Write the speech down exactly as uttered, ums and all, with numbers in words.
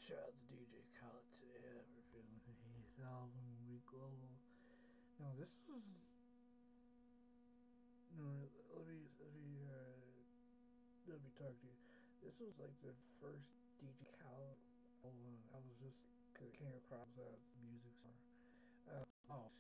shout out to D J Khaled today reviewing his album We Global. Now this was, you know, let me let me uh, let me talk to you. This was like the first D J Khaled album I was just came across uh, the music store. Uh, oh,